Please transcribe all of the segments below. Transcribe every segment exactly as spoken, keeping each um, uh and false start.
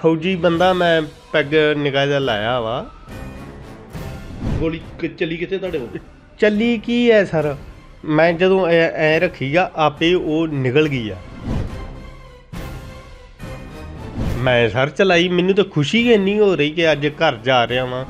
फौजी बंदा मैं पैग निगाह जिहा लाया वा। गोली चली किथे तुहाडे कोल? चली की है सर, मैं जदों ऐ रखी आ आपे वो निकल गई आ। मैं सर चलाई, मैनू तो खुशी इन्नी हो रही कि अज घर जा रहा वां।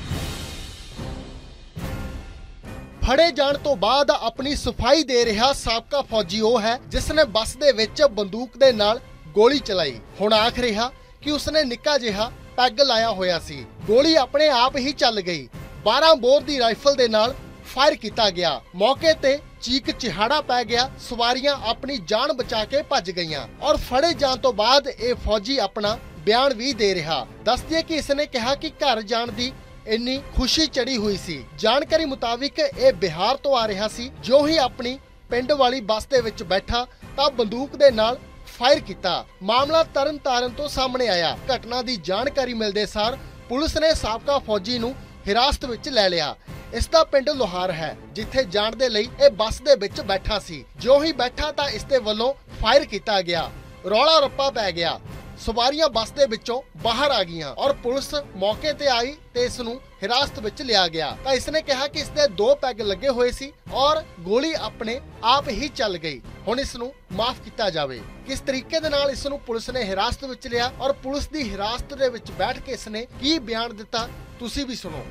फड़े जाण तो बाद अपनी सफाई दे रहा साबका फौजी वो है जिसने बस दे विच बंदूक दे नाल गोली चलाई। हुण आख रहा कि उसने निक्का जिहा पैग लाया होया सी। गोली अपने आप ही चल गई। बारह बोर दी राइफल दे नाल फायर किया गया। मौके ते चीक चिहाड़ा पै गया। सवारियां अपनी जान बचा के भज गईयां और फड़े जाण तो बाद ये फौजी अपना बयान भी दे रहा। दस दिए कि इसने कहा कि घर जाण दी इन्नी खुशी चढ़ी हुई सी। जानकारी मुताबिक ये बिहार तो आ रहा सी। जो ही अपनी पिंड वाली बस दे विच बैठा तां बंदूक दे नाल फायर किया। मामला तरन ताਰਨ तो सामने आया। घटना की जानकारी मिलते सार पुलिस ने साबका फौजी नूं हिरासत विच लै लिया। इसदा पिंड लोहार है जिथे जाण दे लई ये बस दे विच बैठा सी। जो ही बैठा तां इसदे वल्लों फायर किया गया। रौला रप्पा पै गया। सवारियां बस दे विचों बाहर आ गईयां और पुलिस मौके ते आई ते इस नूं हिरासत विच लिया गया। तां इसने कहा कि इसदे दो पैग लगे हुए सी और गोली अपने आप ही चल गई। हुण इस नूं माफ किया जावे। किस तरीके दे नाल इस नूं पुलिस ने हिरासत विच लिया और पुलिस दी हिरासत दे विच बैठ के इसने की बयान दिता तुसीं भी सुणो।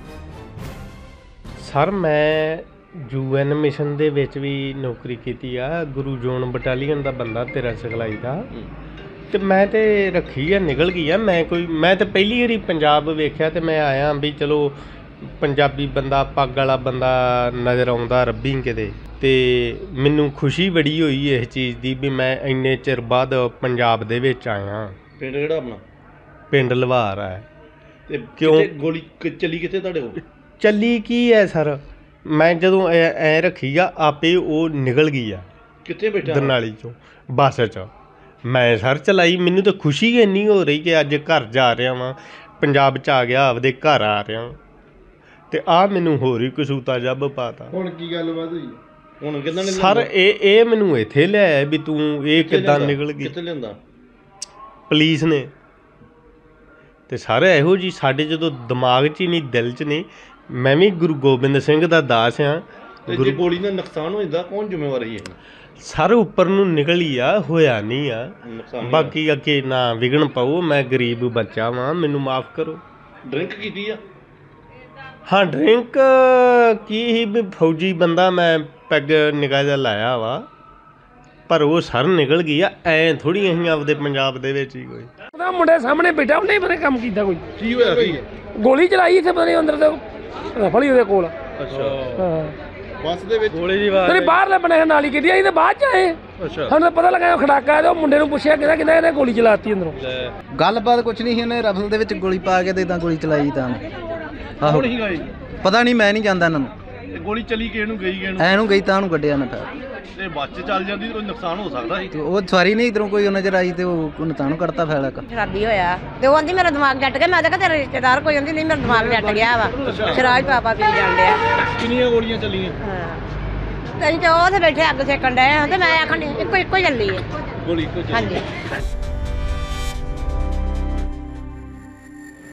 सर मैं यू एन मिशन दे विच भी नौकरी कीती आ। गुरु जोन बटालीयन दा बंदा तेरा सिखलाई दा ते मैं ते रखी आ, निकल गई आ। मैं कोई मैं तो पहली बारी पंजाब वेख्या ते मैं आया भी चलो पंजाबी बंदा पग वाला बंदा नज़र आउंदा रब्बी किते ते मैनू खुशी बड़ी होई इस चीज़ की भी मैं इन्ने चिर बाद पंजाब दे विच आया। पिंड किहड़ा अपना? पिंड लवार है। ते क्यों गोली चली किथे तुहाडे कोल? चली की है सर, मैं जदों ऐ रखी आ आपे वो निकल गई आ। किथे बैठा? दरनाली चों बस च मैं सर चलाई। मैनू तो खुशी इन्नी हो रही कि अज घर जा रहा वां, पंजाब च आ गया, आपदे घर आ रहा ते आ मैनू होर ही कसूता जब पाता। हुण की गलबात होई? हुण किदां निकल सर ए ए मैनू इत्थे लिआया भी तूं ये किदां निकल गई? कित्थे लिआंदा? पुलिस ने ते सारे इहो जी साडे जदों दिमाग च ही नहीं दिल च नहीं। मैं भी गुरु गोबिंद सिंह दा दास हाँ। गुरु गोली नाल नुकसान होइंदा कौन जिम्मेवार है? सर उपर नूं निकली आ, होया नहीं आ। बाकी अगे ना विघन पाओ, मैं गरीब बच्चा वां, मैनू माफ़ करो। ड्रिंक कीती आ? हाँ ड्रिंक की ही भी फौजी बंदा मैं पैग निगाह जिहा लाया वा पर वो सर निकल गई आ। ऐ थोड़ी असीं आपदे पंजाब दे विच ही कोई मुंडे सामने बैठा उन्हें पता काम कीता। कोई की होया सी? गोली चलाई इत्थे पता नहीं अंदर ते रफल ही उहदे कोल। अच्छा हां बस दे विच गोली दी आवाज़ तेरे बाहरले बने नाली कीती आई ते बाद च आए। अच्छा ਸਾਨੂੰ ਪਤਾ ਲੱਗਾ ਖੜਾਕਾ ਤੇ ਉਹ ਮੁੰਡੇ ਨੂੰ ਪੁੱਛਿਆ ਕਿਹਦਾ ਕਿਹਦਾ ਇਹਨੇ ਗੋਲੀ ਚਲਾਤੀ ਅੰਦਰੋਂ। ਗੱਲਬਾਤ ਕੁਛ ਨਹੀਂ ਸੀ, ਉਹਨੇ ਰਫਲ ਦੇ ਵਿੱਚ ਗੋਲੀ ਪਾ ਕੇ ਤੇ ਇਦਾਂ ਗੋਲੀ ਚਲਾਈ ਤਾਂ ਆਹੋ ਨਹੀਂ ਗਈ ਪਤਾ ਨਹੀਂ, ਮੈਂ ਨਹੀਂ ਜਾਣਦਾ ਇਹਨਾਂ ਨੂੰ। ਗੋਲੀ ਚਲੀ ਕਿਹਨੂੰ ਨੂੰ ਗਈ ਕਿਹਨੂੰ? ਐਨੂੰ ਗਈ ਤਾਂ ਉਹਨੂੰ ਕੱਢਿਆ ਨਾ ਫਿਰ ਤੇ ਬੱਸ ਚ ਚੱਲ ਜਾਂਦੀ ਕੋਈ ਨੁਕਸਾਨ ਹੋ ਸਕਦਾ ਸੀ। ਤੇ ਉਹ ਸਵਾਰੀ ਨਹੀਂ ਇਧਰੋਂ ਕੋਈ ਨਜ਼ਰ ਆਈ ਤੇ ਉਹ ਉਹਨੇ ਤਾਂ ਨੂੰ ਕੱਢਤਾ ਫੈਲਾ ਕ ਸ਼ਰਾਬੀ ਹੋਇਆ ਤੇ ਉਹ ਆਂਦੀ ਮੇਰਾ ਦਿਮਾਗ ਜੱਟ ਗਿਆ। ਮੈਂ ਤਾਂ ਤੇਰਾ ਰਿਸ਼ਤੇਦਾਰ ਕੋਈ ਆਂਦੀ ਨਹੀਂ ਮੇਰਾ ਦਿਮਾਗ ਜੱਟ ਗਿਆ ਵਾ, ਸ਼ਰਾਬ ਪਾਪਾ ਪੀ ਜਾਂਦੇ ਆ। ਕਿੰਨੀਆਂ ਗੋਲੀਆਂ ਚੱਲੀਆਂ? ਹਾਂ ਤੇ ਅਸੀਂ ਤੇ ਉਹ ਤੇ ਬੈਠੇ ਅੱਗ ਸੇਕਣ ਡਏ ਆ ਤੇ ਮੈਂ ਆਖਣ ਇੱਕੋ ਇੱਕੋ ਚੱਲੀ ਹੈ ਗੋਲੀ ਇੱਕੋ ਚੱਲੀ? ਹਾਂਜੀ।